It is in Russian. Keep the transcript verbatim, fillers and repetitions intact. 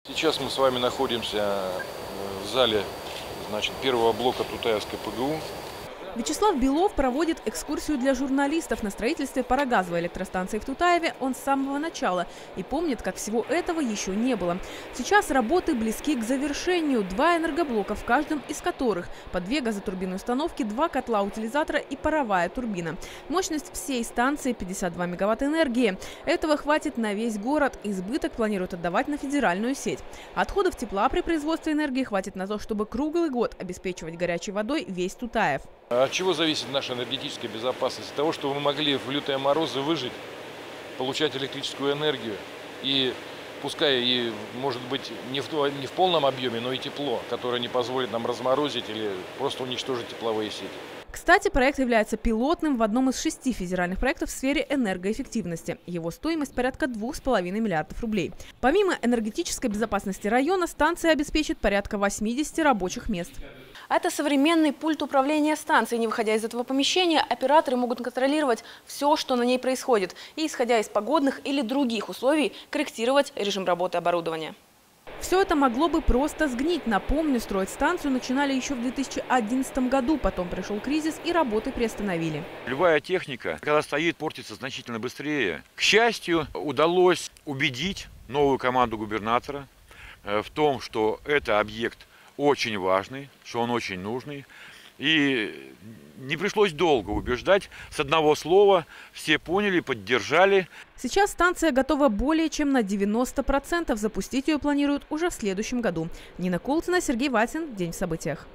Сейчас мы с вами находимся в зале, значит, первого блока Тутаевской ПГУ. Вячеслав Белов проводит экскурсию для журналистов на строительстве парогазовой электростанции в Тутаеве. Он с самого начала и помнит, как всего этого еще не было. Сейчас работы близки к завершению. Два энергоблока, в каждом из которых по две газотурбинные установки, два котла-утилизатора и паровая турбина. Мощность всей станции пятьдесят два мегаватта энергии. Этого хватит на весь город. Избыток планируют отдавать на федеральную сеть. Отходов тепла при производстве энергии хватит на то, чтобы круглый год обеспечивать горячей водой весь Тутаев. От чего зависит наша энергетическая безопасность? От того, что мы могли в лютые морозы выжить, получать электрическую энергию. И пускай и, может быть, не в, не в полном объеме, но и тепло, которое не позволит нам разморозить или просто уничтожить тепловые сети. Кстати, проект является пилотным в одном из шести федеральных проектов в сфере энергоэффективности. Его стоимость порядка двух с половиной миллиардов рублей. Помимо энергетической безопасности района, станция обеспечит порядка восьмидесяти рабочих мест. Это современный пульт управления станцией. Не выходя из этого помещения, операторы могут контролировать все, что на ней происходит, и, исходя из погодных или других условий, корректировать режим работы оборудования. Все это могло бы просто сгнить. Напомню, строить станцию начинали еще в две тысячи одиннадцатом году. Потом пришел кризис и работы приостановили. Любая техника, когда стоит, портится значительно быстрее. К счастью, удалось убедить новую команду губернатора в том, что это объект очень важный, что он очень нужный. И не пришлось долго убеждать. С одного слова все поняли, поддержали. Сейчас станция готова более чем на девяносто процентов. Запустить ее планируют уже в следующем году. Нина Колтина, Сергей Ватин. День в событиях.